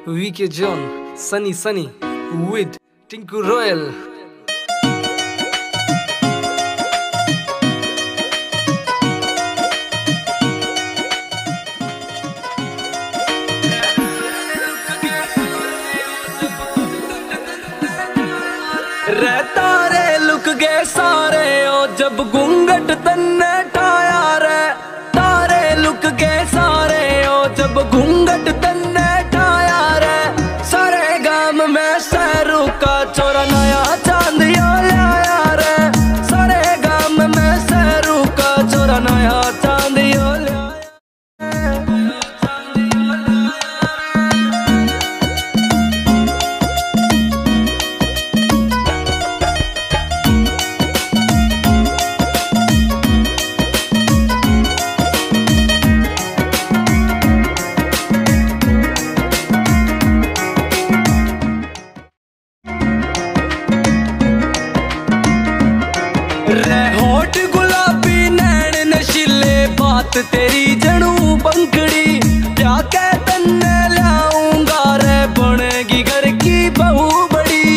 VK John, Sunny with Tinku Royal. रहता रे look गए सारे ओ जब घूंघट तन्ने ठाया रे। तारे लुक गए सारे ओ जब घूंघट तन्ने ठाया रे। सारे गाम में सहरू का चोरा नया चांदिया लाया रे। सारे गाम में सहरू का चोरा नया चांदिया लाया। होठ गुलाबी नैन नशीले बात तेरी जणू पंखड़ी। क्या कह तन्ने लाऊंगा रे बनेगी घर की बहू बड़ी।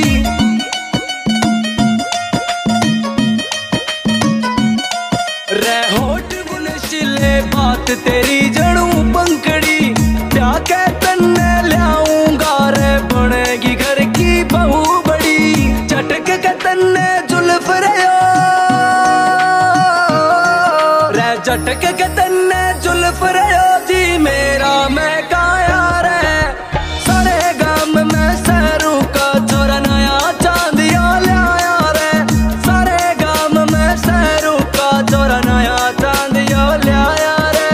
रे होठ नशीले बात तेरी जणू पंखड़ी। क्या कह तन्ने लाऊंगा रे बनेगी घर की बहू बड़ी। चटक के तन्ने जुल्फ रयो झटक के तन्ने जुल्फ रयो जी मेरा मैं काया रे। सारे गाम में सहरू का चोरा नया चांदिया लाया रे। सारे गाम में सहरू का चोरा नया चांदिया लाया रे।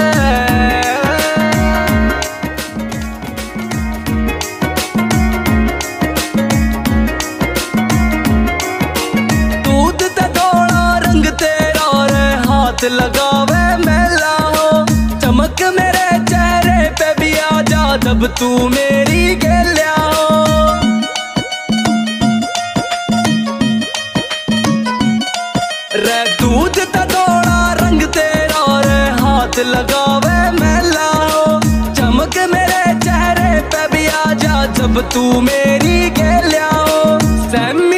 दूध ते धोला रंग तेरा रे हाथ लगावे मेला हो। चमक मेरे चेहरे पे भी आ जा जब तू मेरी गेल्या हो। रे दूध ता थोड़ा रंग तेरा रे हाथ लगावे मेला हो। चमक मेरे चेहरे पे भी आ जा जब तू मेरी गेल्या हो।